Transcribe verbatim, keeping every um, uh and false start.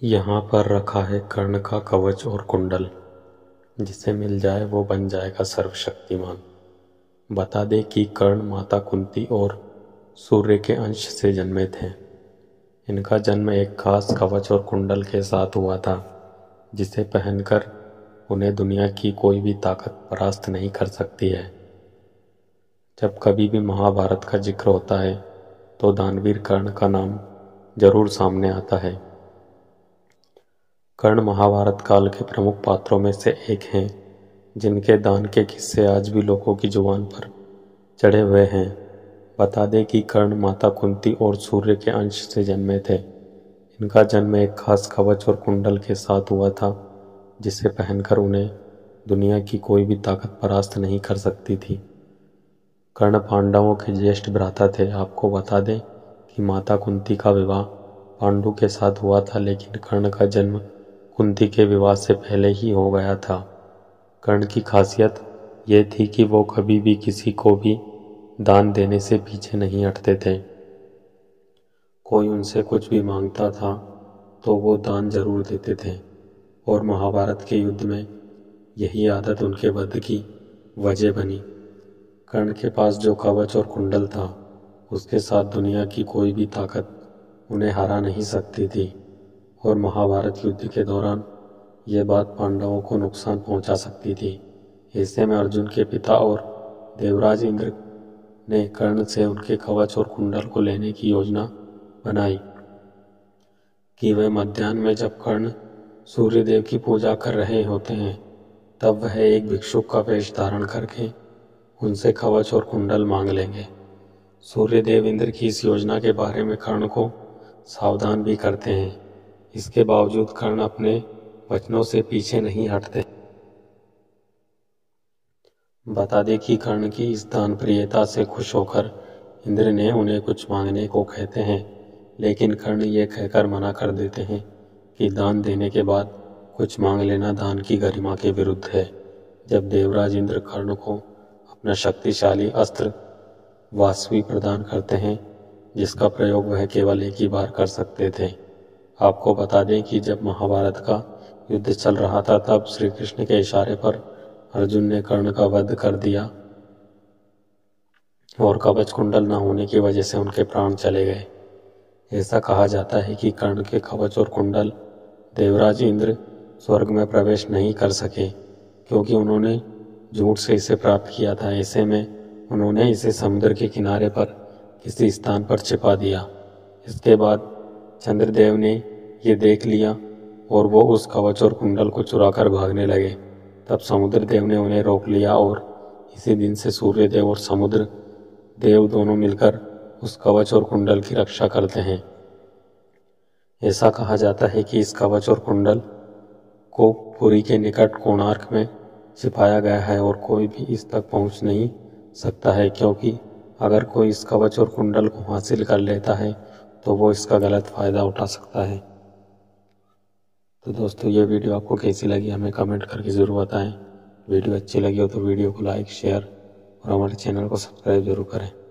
यहाँ पर रखा है कर्ण का कवच और कुंडल, जिसे मिल जाए वो बन जाएगा सर्वशक्तिमान। बता दे कि कर्ण माता कुंती और सूर्य के अंश से जन्मे थे। इनका जन्म एक खास कवच और कुंडल के साथ हुआ था, जिसे पहनकर उन्हें दुनिया की कोई भी ताकत परास्त नहीं कर सकती है। जब कभी भी महाभारत का जिक्र होता है तो दानवीर कर्ण का नाम जरूर सामने आता है। कर्ण महाभारत काल के प्रमुख पात्रों में से एक हैं, जिनके दान के किस्से आज भी लोगों की जुबान पर चढ़े हुए हैं। बता दें कि कर्ण माता कुंती और सूर्य के अंश से जन्मे थे। इनका जन्म एक खास कवच और कुंडल के साथ हुआ था, जिसे पहनकर उन्हें दुनिया की कोई भी ताकत परास्त नहीं कर सकती थी। कर्ण पांडवों के ज्येष्ठ भ्राता थे। आपको बता दें कि माता कुंती का विवाह पांडु के साथ हुआ था, लेकिन कर्ण का जन्म कुंती के विवाह से पहले ही हो गया था। कर्ण की खासियत ये थी कि वो कभी भी किसी को भी दान देने से पीछे नहीं हटते थे। कोई उनसे कुछ भी मांगता था तो वो दान जरूर देते थे, और महाभारत के युद्ध में यही आदत उनके वध की वजह बनी। कर्ण के पास जो कवच और कुंडल था, उसके साथ दुनिया की कोई भी ताकत उन्हें हरा नहीं सकती थी, और महाभारत युद्ध के दौरान ये बात पांडवों को नुकसान पहुंचा सकती थी। ऐसे में अर्जुन के पिता और देवराज इंद्र ने कर्ण से उनके कवच और कुंडल को लेने की योजना बनाई कि वह मध्याह्न में जब कर्ण सूर्यदेव की पूजा कर रहे होते हैं, तब वह एक भिक्षुक का वेश धारण करके उनसे कवच और कुंडल मांग लेंगे। सूर्यदेव इंद्र की इस योजना के बारे में कर्ण को सावधान भी करते हैं। इसके बावजूद कर्ण अपने वचनों से पीछे नहीं हटते। बता दे कि कर्ण की इस दान प्रियता से खुश होकर इंद्र ने उन्हें कुछ मांगने को कहते हैं, लेकिन कर्ण ये कहकर मना कर देते हैं कि दान देने के बाद कुछ मांग लेना दान की गरिमा के विरुद्ध है। जब देवराज इंद्र कर्ण को अपना शक्तिशाली अस्त्र वासवी प्रदान करते हैं, जिसका प्रयोग वह केवल एक ही बार कर सकते थे। आपको बता दें कि जब महाभारत का युद्ध चल रहा था, तब श्री कृष्ण के इशारे पर अर्जुन ने कर्ण का वध कर दिया, और कवच कुंडल न होने की वजह से उनके प्राण चले गए। ऐसा कहा जाता है कि कर्ण के कवच और कुंडल देवराज इंद्र स्वर्ग में प्रवेश नहीं कर सके, क्योंकि उन्होंने झूठ से इसे प्राप्त किया था। ऐसे में उन्होंने इसे समुद्र के किनारे पर किसी स्थान पर छिपा दिया। इसके बाद चंद्रदेव ने ये देख लिया और वो उस कवच और कुंडल को चुराकर भागने लगे। तब समुद्र देव ने उन्हें रोक लिया, और इसी दिन से सूर्य देव और समुद्र देव दोनों मिलकर उस कवच और कुंडल की रक्षा करते हैं। ऐसा कहा जाता है कि इस कवच और कुंडल को पुरी के निकट कोणार्क में छिपाया गया है, और कोई भी इस तक पहुंच नहीं सकता है, क्योंकि अगर कोई इस कवच और कुंडल को हासिल कर लेता है तो वो इसका गलत फायदा उठा सकता है। तो दोस्तों, ये वीडियो आपको कैसी लगी हमें कमेंट करके ज़रूर बताएं। वीडियो अच्छी लगी हो तो वीडियो को लाइक, शेयर और हमारे चैनल को सब्सक्राइब जरूर करें।